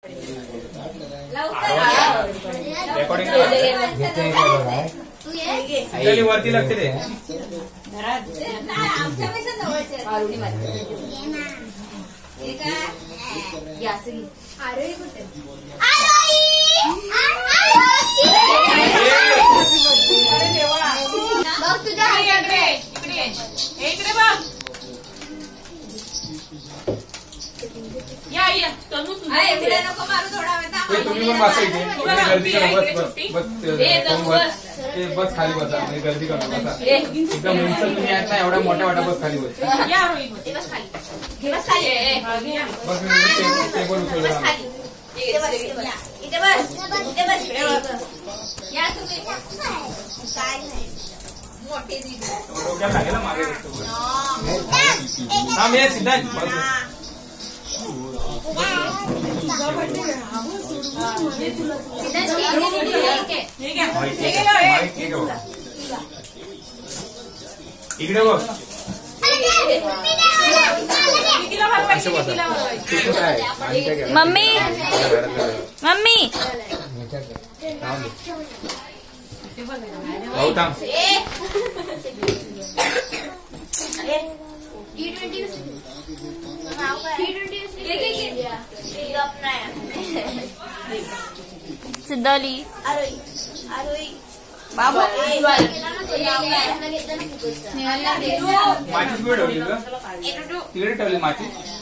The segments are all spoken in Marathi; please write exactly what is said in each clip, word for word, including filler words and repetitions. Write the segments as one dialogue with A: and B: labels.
A: वरती लक्ष दे.
B: इकडे बघ. या या तनु तुझ्या इकडे नको मारू थोडा वेळ.
A: तुम्ही पण बसा इथे. गर्दी करा. बस बस बस बस खाली बसा. गर्दी करा बसा. एकदम उंच तुम्ही आहेत ना एवढ्या मोठ्या मोठ्या बस खाली बस.
B: या रोहित बस खाली. बस खाली.
A: बस टेबल उचलून
B: बस खाली. इथे बस. इथे बस. इथे बस. या तुम्ही काय नाही मोठी दीदी
A: डोक्यात लागेल ना मागे. हा मी सीधा इकडे बघ.
C: मम्मी मम्मी
A: भाऊ थांब.
C: सिद्धोली
A: माझीच वेळ ठेवली का तिकडे ठेवली माझी.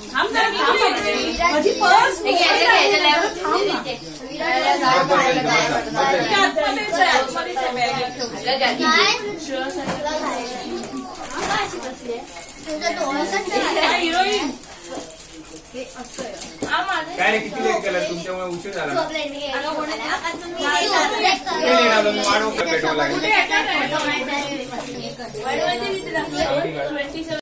A: काय रे किती लेट केलं तुमच्यामुळे उशीर झाला. वाढवून भेटावं लागेल.